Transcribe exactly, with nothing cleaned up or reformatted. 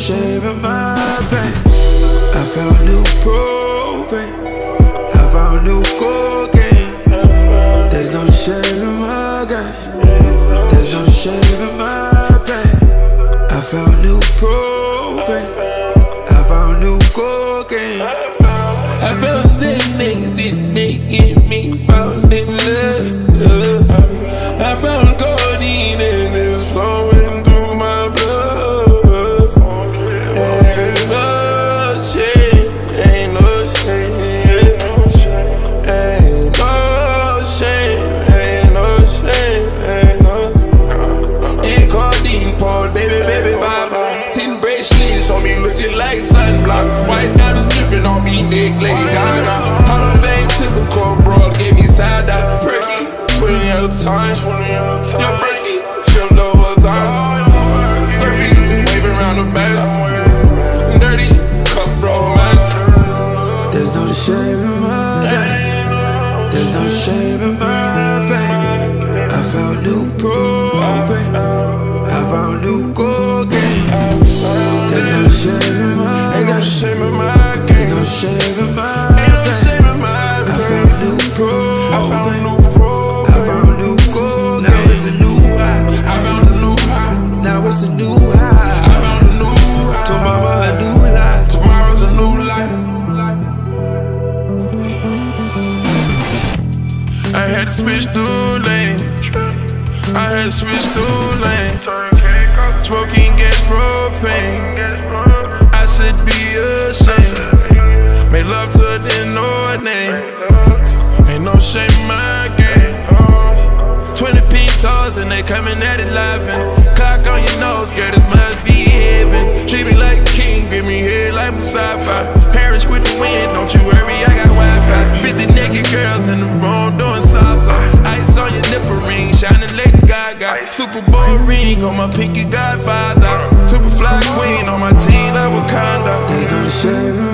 shame in my pain. I found new propane. I found new cocaine. There's no shame in my game. There's no shame in my pain. I found new propane. I found new cocaine. I found that niggas is making me fall in love. I found codeine and it's flowing through my blood. Ain't no shame, ain't no shame, ain't no shame, ain't no shame, ain't no. Ain't codeine poured, baby, baby, bye bye. Ten bracelets on me looking like sunblock. White diamonds dripping on me, Nick, Lady Gaga. Hall of Fame took a cold broad, gave me side eye. Perky, twenty at a time. Yeah, Perky, filled over on. Surfing, waving around the bats. Dirty, cup romance. There's no shame in my game. There's no shame in my pain. I found new propane. I found new cocaine. There's no shame in my Ain't no game. shame in my game. There's no shame in my Ain't no pain. shame in my I game. found new propane. I found new pro. I found new cocaine. Now it's a new high. I found a new high. Now it's a new high. I found a new high. Told mama a new lie. Tomorrow's a new life. I had to switch through lanes. I had to switch through lanes. Smoking gas, propane. I should be ashamed. Made love to her, didn't know her name. Ain't no shame in my game. Twenty pink toes and they coming at it laughing. Clock on your nose, girl, this must be heaven. Treat me like a king, grip me here like Mustafa. Harris with the wind, don't you worry, I got Wi-Fi. Fifty naked girls in the room doing salsa. Ice on your nipple ring, shining Lady Gaga. Super Bowl ring on my pinky godfather. Super fly queen on my team like Wakanda. There's no shame in